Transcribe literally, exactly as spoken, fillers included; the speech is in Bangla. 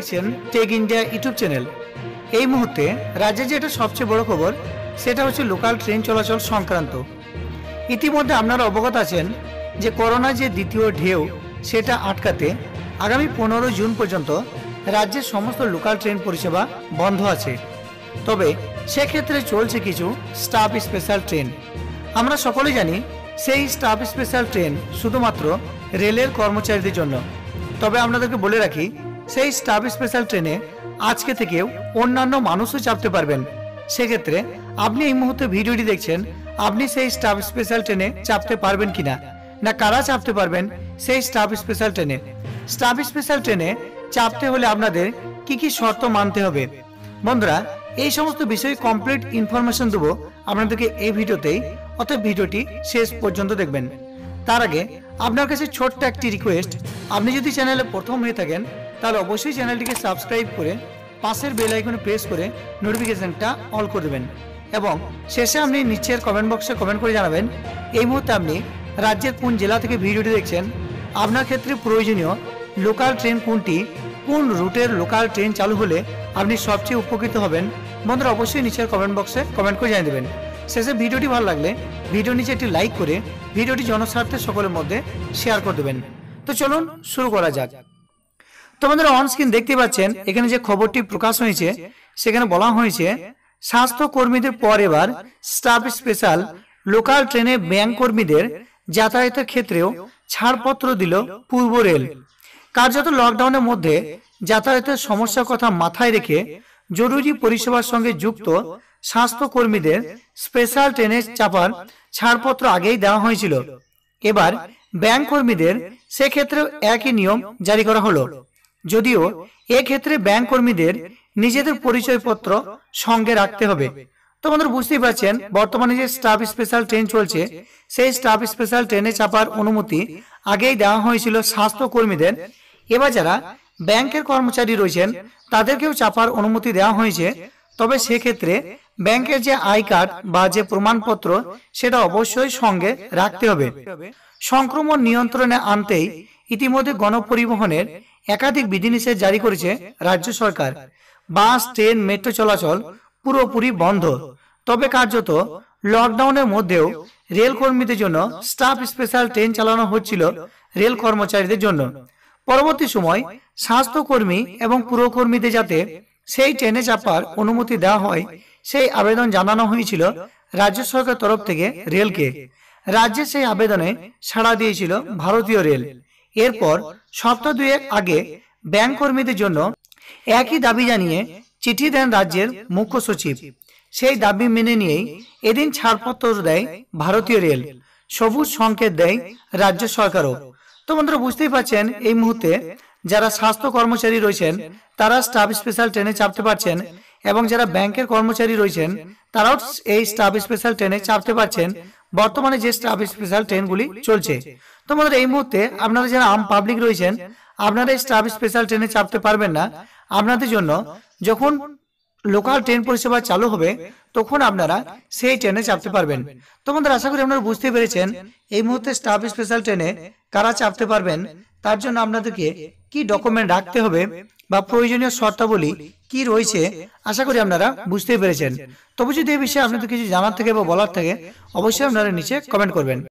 দেখছেন টেক ইন্ডিয়া ইউটিউব চ্যানেল। এই মুহূর্তে রাজ্যে যেটা সবচেয়ে বড় খবর সেটা হচ্ছে লোকাল ট্রেন চলাচল সংক্রান্ত। ইতিমধ্যে আপনারা অবগত আছেন যে করোনা যে দ্বিতীয় ঢেউ সেটা আটকাতে আগামী পনেরো জুন পর্যন্ত রাজ্যের সমস্ত লোকাল ট্রেন পরিষেবা বন্ধ আছে। তবে সেক্ষেত্রে চলছে কিছু স্টাফ স্পেশাল ট্রেন। আমরা সকলেই জানি সেই স্টাফ স্পেশাল ট্রেন শুধুমাত্র রেলের কর্মচারীদের জন্য। তবে আপনাদেরকে বলে রাখি, সেই স্টাফ স্পেশাল ট্রেনে আজকে থেকেও অন্যান্য মানুষও চাপতে পারবেন। সেক্ষেত্রে আপনি এই মুহূর্তে ভিডিওটি দেখছেন, আপনি সেই স্টাফ স্পেশাল ট্রেনে চাপতে পারবেন কিনা, না কারা চাপতে পারবেন সেই স্টাফ স্পেশাল ট্রেনে। স্টাফ স্পেশাল ট্রেনে চাপতে হলে আপনাদের কি কি শর্ত মানতে হবে। বন্ধুরা, এই সমস্ত বিষয়ে কমপ্লিট ইনফরমেশন দেবো আপনাদেরকে এই ভিডিওতেই, অতএব ভিডিওটি শেষ পর্যন্ত দেখবেন। তার আগে আপনার কাছে ছোট্ট একটি রিকোয়েস্ট, আপনি যদি চ্যানেলে প্রথম হয়ে থাকেন তাহলে অবশ্যই চ্যানেলটিকে সাবস্ক্রাইব করে পাশের বেল আইকনে প্রেস করে নোটিফিকেশনটা অল করে দেবেন এবং শেষে আপনি নিচের কমেন্ট বক্সে কমেন্ট করে জানাবেন এই মুহূর্তে আপনি রাজ্যের কোন জেলা থেকে ভিডিওটি দেখছেন, আপনার ক্ষেত্রে প্রয়োজনীয় লোকাল ট্রেন কোনটি, কোন রুটের লোকাল ট্রেন চালু হলে আপনি সবচেয়ে উপকৃত হবেন। বন্ধুরা, অবশ্যই নিচের কমেন্ট বক্সে কমেন্ট করে জানিয়ে দেবেন। শেষে ভিডিওটি ভালো লাগলে ভিডিও নিচে একটি লাইক করে ভিডিওটি জনস্বার্থে সকলের মধ্যে শেয়ার করে দেবেন। তো চলুন শুরু করা যাক। তো বন্ধুরা, অন স্ক্রিন দেখতে পাচ্ছেন এখানে যে খবরটি প্রকাশ হয়েছে সেখানে বলা হয়েছে স্বাস্থ্য কর্মীদের পর এবার স্টাফ স্পেশাল লোকাল ট্রেনে ব্যাংক কর্মীদের যাতায়াতের ক্ষেত্রেও ছাড়পত্র দিল পূর্ব রেল। কার্যত লকডাউনের মধ্যে যাতায়াতের সমস্যার কথা মাথায় রেখে জরুরি পরিষেবার সঙ্গে যুক্ত স্বাস্থ্য কর্মীদের স্পেশাল ট্রেনে চাপার ছাড়পত্র আগেই দেওয়া হয়েছিল। এবার ব্যাংক কর্মীদের সেক্ষেত্রেও একই নিয়ম জারি করা হলো, যদিও এক্ষেত্রে ব্যাংক কর্মীদের নিজেদের পরিচয়পত্র সঙ্গে রাখতে হবে। তো বন্ধুরা, বুঝতেই পারছেন বর্তমানে যে স্টাফ স্পেশাল ট্রেন চলছে সেই স্টাফ স্পেশাল ট্রেনে চাপার অনুমতি আগেই দেওয়া হয়েছিল স্বাস্থ্য কর্মীদের। এবার যারা ব্যাংকের কর্মচারী রয়েছেন তাদেরকেও চাপার অনুমতি দেওয়া হয়েছে। তবে সেক্ষেত্রে ব্যাংকের যে আই কার্ড বা যে প্রমাণপত্র সেটা অবশ্যই সঙ্গে রাখতে হবে। সংক্রমণ নিয়ন্ত্রণে আনতেই ইতিমধ্যে গণপরিবহনের একাধিক বিধিনিষেধ জারি করেছে রাজ্য সরকার। বাস, ট্রেন, মেট্রো চলাচল পুরোপুরি বন্ধ। তবে কার্যত লকডাউনের মধ্যেও রেল কর্মীদের জন্য স্টাফ স্পেশাল ট্রেন চালানো হচ্ছিল রেল কর্মচারীদের জন্য। পরবর্তী সময় স্বাস্থ্যকর্মী এবং পুরকর্মীদের যাতে সেই ট্রেনে চাপার অনুমতি দেওয়া হয় সেই আবেদন জানানো হয়েছিল রাজ্য সরকার তরফ থেকে রেলকে। রাজ্যের সেই আবেদনে সাড়া দিয়েছিল ভারতীয় রেল। এরপর সপ্তাহ দুয়েক আগে ব্যাংক কর্মীদের জন্য একই দাবি জানিয়ে চিঠি দেন রাজ্যের মুখ্য সচিব। সেই দাবি মেনে নিয়েই এদিন ছাড়পত্র দেয় ভারতীয় রেল, সবুজ সংকেত দেয় রাজ্য সরকারও। তো বন্ধুরা, বুঝতেই পারছেন এই মুহূর্তে যারা স্বাস্থ্য কর্মচারী রয়েছেন তারা স্টাফ স্পেশাল ট্রেনে চাপতে পারছেন এবং যারা ব্যাংকের কর্মচারী রয়েছেন তারাও এই স্টাফ স্পেশাল ট্রেনে চাপতে পারছেন বর্তমানে যে স্টাফ স্পেশাল ট্রেনগুলি চলছে। তো বন্ধুরা, এই মুহূর্তে আপনারা যারা আম পাবলিক রয়েছেন আপনারা এই স্টাফ স্পেশাল ট্রেনে চাপতে পারবেন না। আপনাদের জন্য যখন লোকাল ট্রেন পরিষেবা চালু হবে তখন আপনারা সেই ট্রেনে চাপতে পারবেন। তো বন্ধুরা, আশা করি আপনারা বুঝতে পেরেছেন এই মুহূর্তে স্টাফ স্পেশাল ট্রেনে কারা চাপতে পারবেন, তার জন্য আপনাদেরকে কি ডকুমেন্ট রাখতে হবে বা প্রয়োজনীয় শর্তাবলী কি রয়েছে আশা করি আপনারা বুঝতেই পেরেছেন। তবে যদি এই বিষয়ে আপনাদের কিছু জানার থাকে বা বলার থাকে অবশ্যই আপনারা নিচে কমেন্ট করবেন।